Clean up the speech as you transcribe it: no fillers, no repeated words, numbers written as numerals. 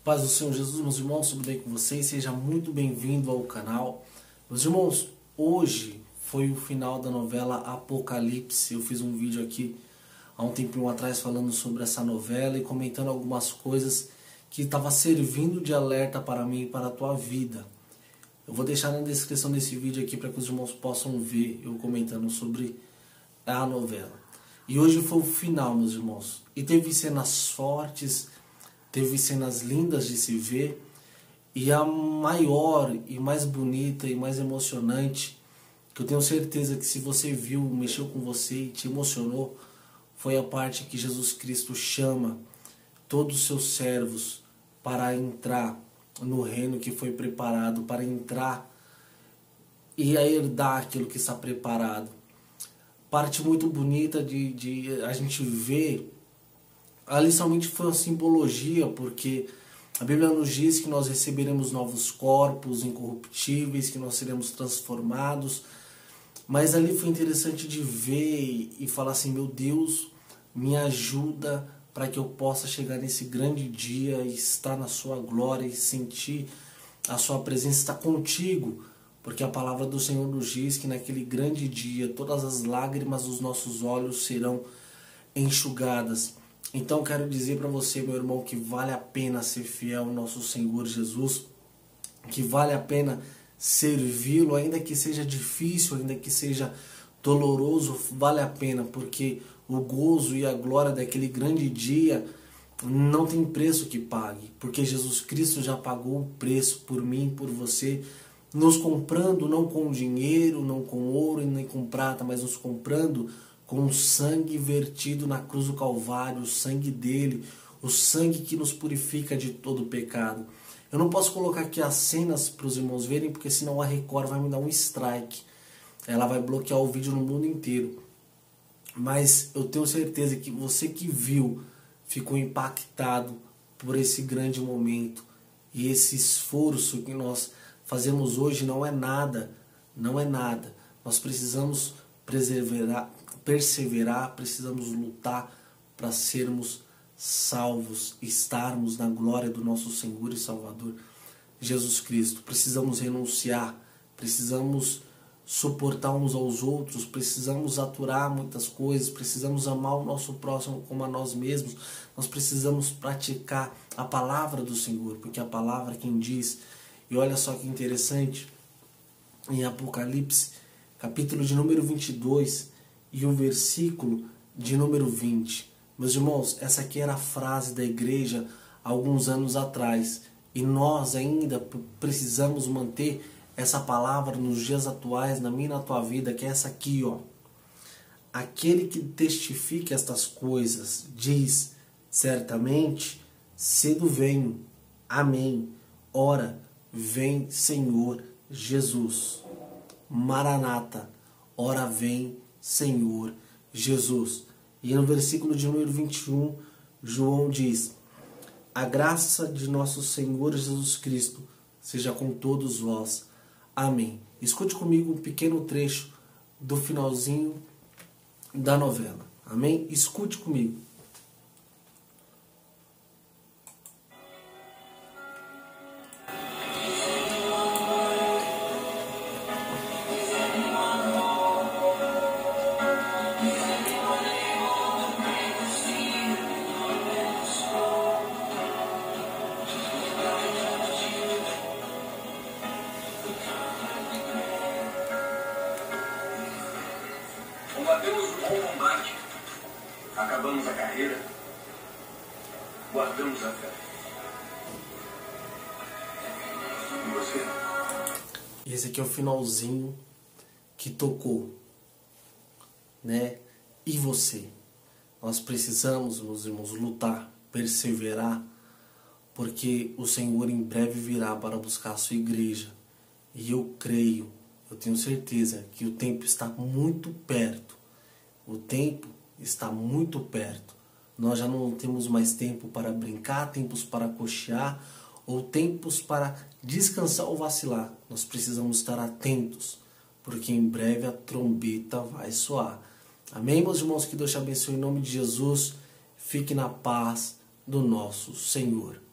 Paz do Senhor Jesus, meus irmãos, tudo bem com vocês? Seja muito bem-vindo ao canal. Meus irmãos, hoje foi o final da novela Apocalipse. Eu fiz um vídeo aqui há um tempinho atrás falando sobre essa novela e comentando algumas coisas que estava servindo de alerta para mim e para a tua vida. Eu vou deixar na descrição desse vídeo aqui para que os irmãos possam ver eu comentando sobre a novela. E hoje foi o final, meus irmãos. E teve cenas fortes, teve cenas lindas de se ver. E a maior e mais bonita e mais emocionante, que eu tenho certeza que se você viu, mexeu com você e te emocionou, foi a parte que Jesus Cristo chama todos os seus servos para entrar no reino que foi preparado, para entrar e a herdar aquilo que está preparado. Parte muito bonita de a gente ver, ali somente foi uma simbologia, porque a Bíblia nos diz que nós receberemos novos corpos incorruptíveis, que nós seremos transformados, mas ali foi interessante de ver e falar assim, meu Deus, me ajuda para que eu possa chegar nesse grande dia e estar na sua glória e sentir a sua presença, estar contigo. Porque a palavra do Senhor nos diz que naquele grande dia todas as lágrimas dos nossos olhos serão enxugadas. Então quero dizer para você, meu irmão, que vale a pena ser fiel ao nosso Senhor Jesus, que vale a pena servi-lo, ainda que seja difícil, ainda que seja doloroso, vale a pena, porque o gozo e a glória daquele grande dia não tem preço que pague, porque Jesus Cristo já pagou o preço por mim, por você, nos comprando não com dinheiro, não com ouro e nem com prata, mas nos comprando com o sangue vertido na cruz do Calvário, o sangue dele, o sangue que nos purifica de todo pecado. Eu não posso colocar aqui as cenas para os irmãos verem, porque senão a Record vai me dar um strike. Ela vai bloquear o vídeo no mundo inteiro. Mas eu tenho certeza que você que viu ficou impactado por esse grande momento. E esse esforço que nós fazemos hoje não é nada, não é nada. Nós precisamos perseverar, precisamos lutar para sermos salvos, estarmos na glória do nosso Senhor e Salvador Jesus Cristo. Precisamos renunciar, precisamos suportar uns aos outros, precisamos aturar muitas coisas, precisamos amar o nosso próximo como a nós mesmos. Nós precisamos praticar a palavra do Senhor, porque a palavra é quem diz. E olha só que interessante, em Apocalipse, capítulo de número 22 e o versículo de número 20. Meus irmãos, essa aqui era a frase da igreja há alguns anos atrás. E nós ainda precisamos manter essa palavra nos dias atuais, na minha e na tua vida, que é essa aqui, ó. Aquele que testifica estas coisas diz, certamente, cedo venho. Amém. Ora, vem Senhor Jesus. Maranata, ora vem Senhor Jesus. E no versículo de número 21, João diz, a graça de nosso Senhor Jesus Cristo seja com todos vós. Amém. Escute comigo um pequeno trecho do finalzinho da novela. Amém? Escute comigo. Combatemos um bom combate, acabamos a carreira, guardamos a fé. E você? E esse aqui é o finalzinho que tocou, né? E você? Nós precisamos, meus irmãos, lutar, perseverar, porque o Senhor em breve virá para buscar a sua igreja. E eu creio, eu tenho certeza que o tempo está muito perto. O tempo está muito perto. Nós já não temos mais tempo para brincar, tempos para cochear ou tempos para descansar ou vacilar. Nós precisamos estar atentos, porque em breve a trombeta vai soar. Amém, meus irmãos? Que Deus te abençoe em nome de Jesus. Fique na paz do nosso Senhor.